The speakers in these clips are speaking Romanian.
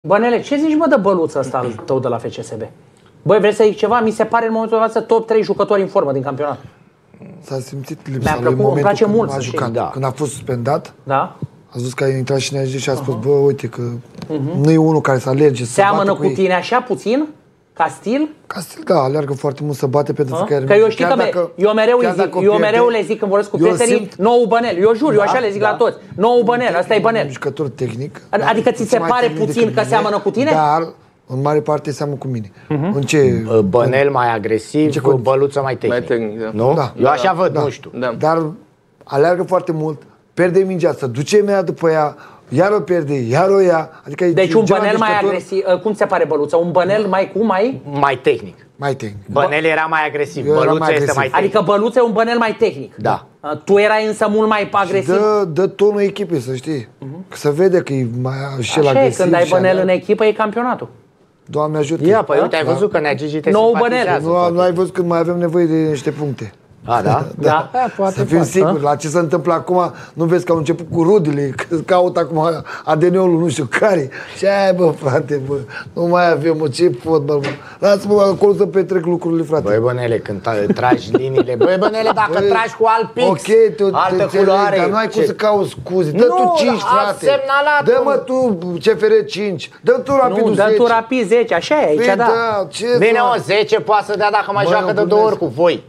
Bănele, ce zici, mă, de Băluță ăsta al tău de la FCSB? Băi, vrei să zic ceva? Mi se pare în momentul de față top 3 jucători în formă din campionat. S-a simțit lipsa lui în momentul când a jucat. Când a fost suspendat, a zis că a intrat și ne-a zis și a spus, bă, uite că nu e unul care să alerge, să seamănă cu tine așa puțin? Ca stil? Ca stil, da, alergă foarte mult, să bate pentru fiecare. Că eu știu că eu mereu le zic când vorbesc cu prietenii, nou Bănel. Eu jur, eu așa le zic la toți. Nou Bănel, ăsta e Bănel. Jucător tehnic. Adică ți se pare puțin că seamănă cu tine? Dar în mare parte seamănă cu mine. În ce? Bănel mai agresiv, Băluță mai tehnic. Nu? Eu așa văd, nu știu. Dar alergă foarte mult, pierde mingea, se duce imediat după ea, iar o pierde, iar o ia. Adică deci un Bănel mai agresiv. Cum se pare Băluță? Un Bănel mai tehnic. Mai tehnic. Bănel era mai agresiv. Băluță este mai tehnic. Adică Băluță e un Bănel mai tehnic. Da. Tu erai însă mult mai agresiv. Dă tonul echipei, să știi. Că se vede că e mai și el agresiv. Când ai Bănel în echipă, e campionatul. Doamne ajută. Ia, păi uite, ai văzut că Nea Gigi te simpatizează. Nu ai văzut când mai avem nevoie de niște puncte. A, da? Da. Să fim siguri, la ce se întâmplă acum, nu vezi că au început cu rudele, că caută acum ADN-ul nu știu care. Ce ai, bă, frate, bă, nu mai avem, mă, ce fotbal, bă. Lasă-mă acolo să petrec lucrurile, frate. Băi, Bănele, când tragi liniile, băi, Bănele, dacă tragi cu alt pix, altă culoare. Dar nu ai cum să cauți scuze, dă tu 5, frate. Dă-mă tu CFR 5, dă tu Rapidul 10. Dă tu Rapid 10, așa e aici, da. Bine, o 10 poate să dea dacă mai joacă de 2 ori cu voi.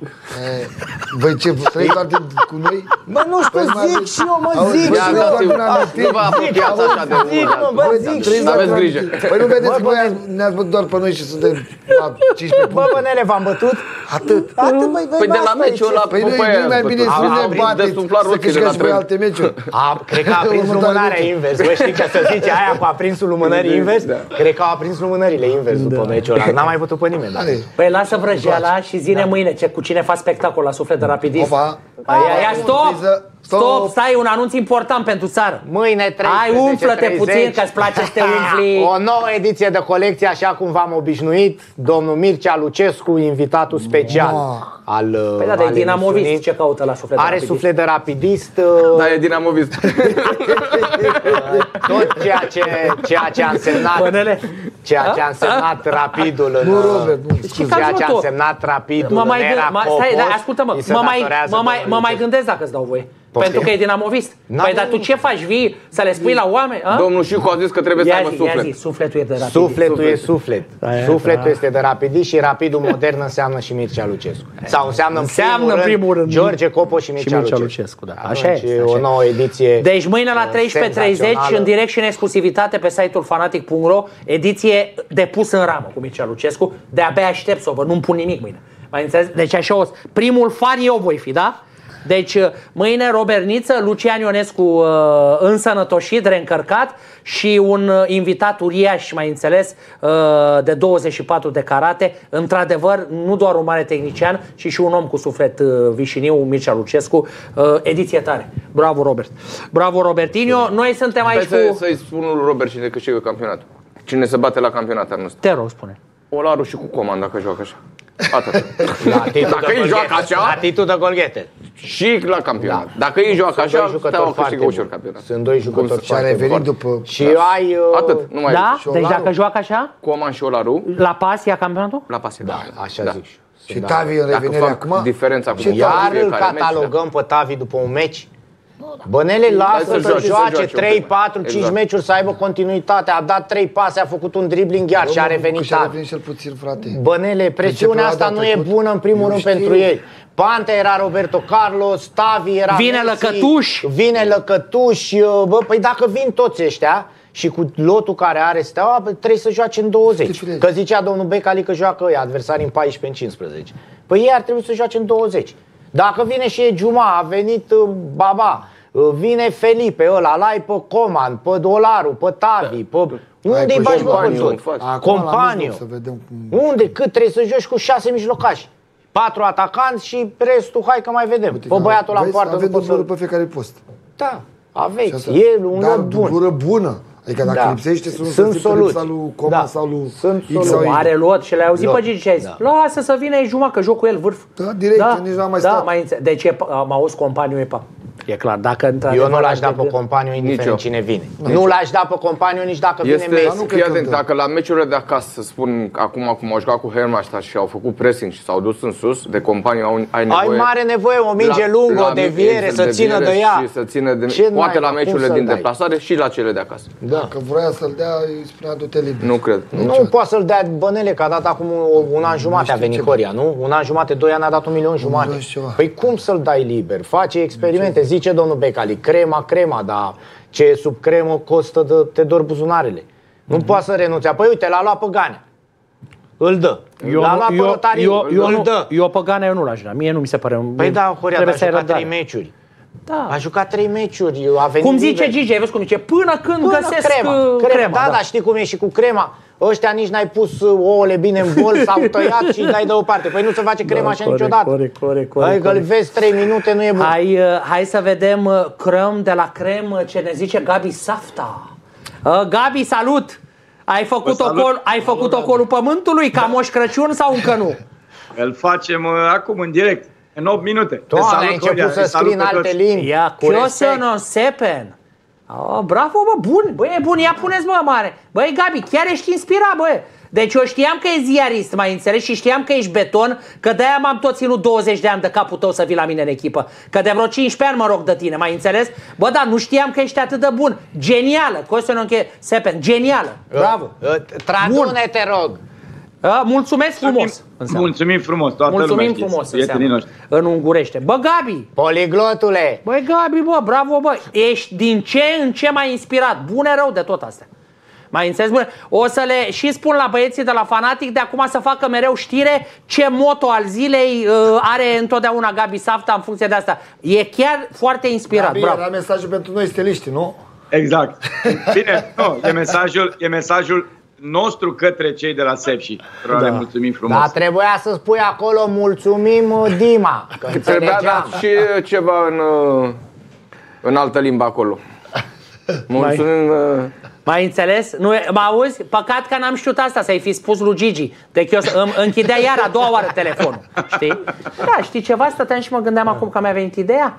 Băi, ce, trăi doar cu noi? Bă, nu știu, zic și eu, mă, zic și eu. Nu vă apropiați așa de mult. Bă, zic și eu. Aveți grijă. Păi nu vedeți, băi, ne-ați bătut doar pe noi și suntem la 15 puncte. Bă, Bănele, v-am bătut? Atât. Păi de la meciul ăla, păi nu e mai bine să ne bateți, să câștigați pe alte meciuri. Cred că a aprins lumânarea invers. Bă, știi că să zice aia cu aprinsul lumânării invers? Cred că au aprins lumânările invers după meciul ăla. N-a mai bătut pe nimeni. Păi lasă vrăjeala și zine mâine cu cine faci spectacol la Suflet de Rapidist. Ia, stop, stai, un anunț important pentru țară. Mâine 13:30. Hai, umflă-te puțin, că-ți place să te umfli. O nouă ediție de colecție, așa cum v-am obișnuit. Domnul Mircea Lucescu, invitatul special al Păi da, dar e dinamovist, ce caută la Suflet de Are Rapidist? Suflet de Rapidist. Da, e dinamovist. Tot ceea ce a însemnat ceea ce a însemnat Rapidul în ceea ce a însemnat Rapidul în era Popos. Stai, ascultă-mă, mă mai gândesc dacă îți dau voie. Pentru că e dinamovist. Păi dar tu ce faci? Vii să le spui la oameni? Domnul Șicu a zis că trebuie să aibă suflet. Ia zi, sufletul e de Rapidist. Sufletul e suflet. Sufletul este de Rapidist și Rapidul modern înseamnă și Mircea Lucescu. Sau înseamnă în primul rând George Copo și Mircea Lucescu. Așa e. O nouă ediție. Deci mâine la 13:30 în direct și în exclusivitate pe site-ul fanatic.ro, ediție de pus în ramă cu Mircea Lucescu. De-abia aștept să o văd, nu-mi pun nimic mâine. Mai înțeles? Deci așa o primul fan eu voi fi, da? Deci mâine Robert Niță, Lucian Ionescu însănătoșit, reîncărcat și un invitat uriaș, mai înțeles, de 24 de carate. Într-adevăr, nu doar un mare tehnician, ci și un om cu suflet vișiniu, Mircea Lucescu. Ediție tare. Bravo, Robert. Bravo, Robertinho. Noi suntem aici cu... Să-i spun lui Robert cine câștigă campionatul. Cine se bate la campionat anul ăsta. Te rog, spune. Olaru și cu Coman, dacă joacă așa. Atât. Dacă îi joacă așa, atitud de golghete. Și la campionat. Dacă îi joacă așa, Steaua câștigă ușor campionat. Sunt doi jucători și a revenit după. Și ai atât, nu mai. Da? Deci dacă joacă așa? Coman și Olaru. La pas ia campionatul? La pas, da, așa zic. Și Tavi în revenire acum. Diferența cu iar îl catalogăm pe Tavi după un meci. Bănele, lasă să joace 3, 4, 5 meciuri, să aibă continuitate. A dat 3 pase, a făcut un dribbling iar și a revenit Tavi. Bănele, presiunea asta nu e bună în primul rând pentru ei. Pante era Roberto Carlos, Tavi era Vine Lăcătuș. Bă, păi dacă vin toți ăștia și cu lotul care are Steaua, trebuie să joace în 20. Că zicea domnul Becali că joacă adversari în 14, în 15. Păi ei ar trebui să joace în 20. Dacă vine și Ejuma, a venit Baba, vine Felipe ăla, l-ai pe Coman, pe Dolaru, pe Tavi, pe... Unde-i bagi bă Companiu. Unde? Cât trebuie să joci cu 6 mijlocași? 4 atacanți și restul, hai că mai vedem. Pe băiatul la poartă. Avem dublură pe fiecare post. Da, aveți. E un loc bun. Dar dublură bună. Adică dacă lipsește, sunt soluții. Sau lui Coman sau lui X sau Y. Are lot și le-ai auzit pe Gigi și ai zis, lasă să vină Ejuma, că joc cu el vârf. Da, direct, nici n-am mai stat. Deci am auzit Companiu e E clar, dacă eu nu l-aș da pe Companiu indiferent cine vine. Nu l-aș da pe Companiu nici dacă vine Messi. Fii atent, dacă la meciurile de acasă, să spun acum cum au jucat cu Hermannstadt și au făcut pressing și s-au dus în sus, de Companiu ai nevoie. Ai mare nevoie, o minge lungă, o deviere, să țină de ea. Și să țină de poate la meciurile din deplasare și la cele de acasă. Dacă vrea să-l dea, îi spunea du-te liber. Nu cred. Nu poate să-l dea Bănele, că a dat acum un an jumate a venit Horia, nu? Un an jumate, 2 ani a dat 1,5 milion. Păi cum să-l dai liber? Face experimente, zice domnul Becali, crema, dar ce e sub cremă costă te dor buzunarele. Nu poate să renunțe. Păi uite, l-a luat pe Ganea. Îl dă. L-a luat pe Rotariu, îl dă. Eu pe Ganea eu nu l-aș da. Mie nu mi se pare. Păi da, Horia, a jucat 3 meciuri. Da. A jucat 3 meciuri, a venit cum zice Gigi, ai văzut cum zice? Până când găsesc crema. Da, știi cum e și cu crema. Ăștia nici n-ai pus ouăle bine în bol, s-au tăiat și îi dai deoparte. Păi nu se face crema așa niciodată. Corect. Că-l vezi 3 minute, nu e bun. Hai să vedem crem de la crem ce ne zice Gabi Safta. Gabi, salut! Ai făcut ocolul pământului ca Moș Crăciun sau încă nu? Îl facem acum în direct, în 8 minute. Doamne, ai început să scrii în alte limbi. Ia, Chiosono Sepen. Bravo, bă, bun, băi, e bun, ia puneți, bă, mare. Băi, Gabi, chiar ești inspirat, bă. Deci eu știam că e ziarist, mai înțeles, și știam că ești beton, că de-aia m-am tot ținut 20 de ani de capul tău să vii la mine în echipă. Că de vreo 15 ani mă rog de tine, mai înțeles? Bă, dar nu știam că ești atât de bun. Genială, Chiosono Sepen, genială, bravo. Tradune, te rog. Mulțumesc frumos. Mulțumim frumos, toată mulțumim frumos în ungurește. Bă, Gabi! Poliglotule! Băi, Gabi, bă, bravo, bă! Ești din ce în ce mai inspirat. Bune rău de tot astea. Mai înțeles, bune? O să le și spun la băieții de la Fanatic de acum să facă mereu știre ce moto al zilei are întotdeauna Gabi Safta în funcție de asta. E chiar foarte inspirat. Gabi, bravo. era mesajul pentru noi steliști, nu? Exact. Bine, nu, e mesajul nostru către cei de la Sepsi. Le mulțumim frumos. Dar trebuia să spui acolo mulțumim Dima. Trebuia dat și ceva în altă limbă acolo. Mulțumim. Mai înțeles? Nu, mă auzi? Păcat că n-am știut asta, să-i fi spus lui Gigi. Deci eu închidea iar a doua oară telefonul. Știi? Da, știi ceva? Stăteam și mă gândeam acum că mi-a venit ideea.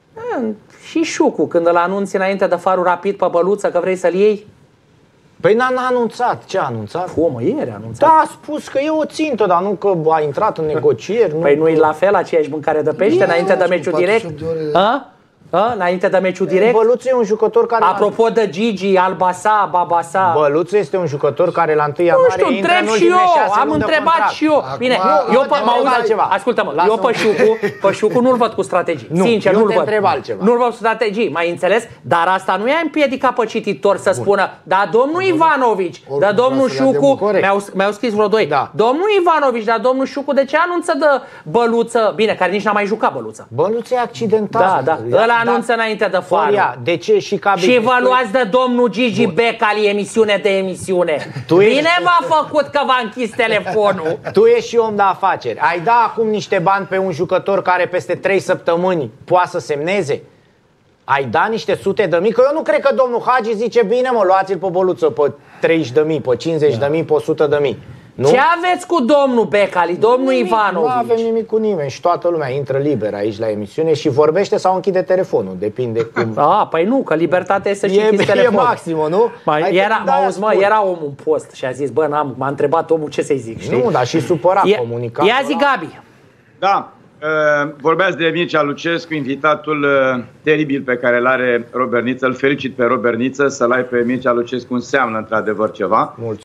Și Șucu, când îl anunți înainte de Farul Rapid pe Băluță că vrei să-l iei. Păi n-a anunțat. Ce a anunțat? Mă, ieri a anunțat. Da, a spus că e o țintă, dar nu că a intrat în negocieri. Păi nu-i la fel aceeași mâncare de pește înainte de meciul direct? Înainte de meciul direct? Băluțu e un jucător care... Apropo de Gigi, Albasa, Babasa... Băluțu este un jucător care la 1 ianuarie intră în ultimele 6 luni am întrebat și eu. Bine, eu ascultă-mă, eu pe Șucu nu-l văd cu strategii. Sincer, nu-l văd. Nu-l văd cu strategii, mai înțeles? Dar asta nu i-a împiedicat pe cititor să spună, da, domnul Ivanovici, da, domnul Șucu, mi-au scris vreo 2. Domnul Ivanovici, da, domnul Șucu, de ce anunță de Băluță? Bine, care nici n-a mai jucat Băluță. Băluță e accidentat. Da. Anunță înainte de Farul. De ce? Și vă luați de domnul Gigi Becali emisiune de emisiune. Bine v-a făcut că v-a închis telefonul. Tu ești și om de afaceri. Ai da acum niște bani pe un jucător care peste 3 săptămâni poate să semneze? Ai da niște sute de mii? Că eu nu cred că domnul Hagi zice bine mă, luați-l pe Băluță pe 30 de mii, pe 50 de mii, pe 100 de mii. Nu? Ce aveți cu domnul Becali, domnul Ivanovici? Nu avem nimic cu nimeni și toată lumea intră liber aici la emisiune și vorbește sau închide telefonul, depinde cum... Păi nu, că libertatea este să-și închizi telefonul. E maximă, nu? Era omul în post și a zis, m-a întrebat omul ce să-i zic, știi? Nu, dar și supărat comunicat. Ia zi, Gabi. Da, vorbeați de Mircea Lucescu, invitatul teribil pe care îl are Robert Niță. Îl felicit pe Robert Niță, să-l ai pe Mircea Lucescu înseamnă într-adevăr ceva.